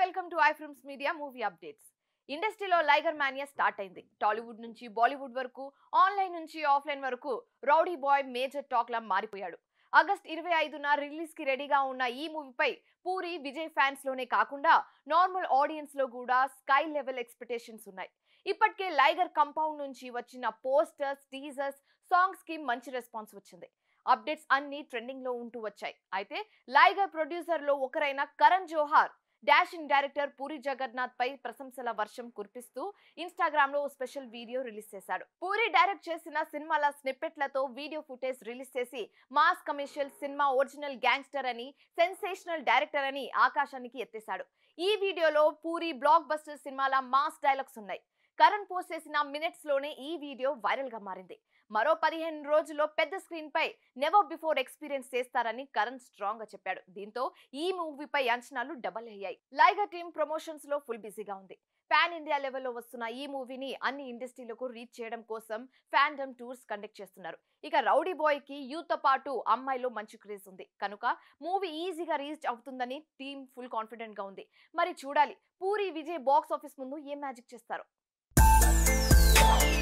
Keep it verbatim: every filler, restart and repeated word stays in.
welcome to iFilms Media Movie Updates. ఇండస్ట్రీలో లైగర్ mania start అయింది. టాలీవుడ్ నుంచి బాలీవుడ్ వరకు, ఆన్లైన్ నుంచి ఆఫ్లైన్ వరకు రౌడీ బాయ్ మేజర్ టాక్ లా మారిపోయాడు. ఆగస్ట్ ఇరవై ఐదున రిలీజ్ కి రెడీగా ఉన్న ఈ మూవీపై పూరి విజయ్ ఫ్యాన్స్ లోనే కాకుండా నార్మల్ ఆడియన్స్ లో కూడా స్కై లెవెల్ ఎక్స్పెక్టేషన్స్ ఉన్నాయి. ఇప్పటికే లైగర్ కంపౌండ్ నుంచి వచ్చిన పోస్టర్స్, టీజర్స్, సాంగ్స్ కి మంచి రెస్పాన్స్ వచ్చింది. అప్డేట్స్ అన్ని ట్రెండింగ్ లో ఉంటూ వచ్చాయి. అయితే లైగర్ ప్రొడ్యూసర్ లో ఒకరైన కరణ్ జోహార్ డాషింగ్ డైరెక్టర్ పూరి జగన్నాథ్ పై ప్రశంసల వర్షం కురిపిస్తూ ఇన్స్టాగ్రామ్ లో స్పెషల్ వీడియో రిలీజ్ చేశాడు. పూరి డైరెక్ట్ చేసిన సినిమాల స్నిప్పెట్లతో వీడియో ఫుటేజ్ రిలీజ్ చేసి mass commercial cinema original gangster అని, సెన్సేషనల్ డైరెక్టర్ అని ఆకాశానికి ఎత్తేశాడు. ఈ వీడియోలో పూరి బ్లాక్ బస్టర్ సినిమాల మాస్ డైలాగ్స్ ఉన్నాయి. కరణ్ పోస్ట్ చేసిన మినిట్స్ లోనే ఈ వీడియో వైరల్ గా మారింది. మరో పదిహేను రోజుల్లో పెద్ద స్క్రీన్ పై నెవర్ బిఫోర్ ఎక్స్పీరియన్స్ చేస్తారని కరణ్ స్ట్రాంగ్ గా చెప్పాడు. దీంతో ఈ మూవీపై అంచనాలు డబల్ అయ్యాయి. లైగర్ టీమ్ ప్రమోషన్స్ లో ఫుల్ బిజీగా ఉంది. పాన్ ఇండియా లెవెల్లో వస్తున్న ఈ మూవీని అన్ని ఇండస్ట్రీలకు రీచ్ చేయడం కోసం ఫ్యాండమ్ టూర్స్ కండక్ట్ చేస్తున్నారు. ఇక రౌడీ బాయ్ కి యూత్ తో పాటు అమ్మాయిలో మంచి క్రేజ్ ఉంది కనుక మూవీ ఈజీగా రీచ్ అవుతుందని టీమ్ ఫుల్ కాన్ఫిడెంట్ గా ఉంది. మరి చూడాలి పూరి విజయ్ బాక్స్ ఆఫీస్ ముందు ఏం మ్యాజిక్ చేస్తారో.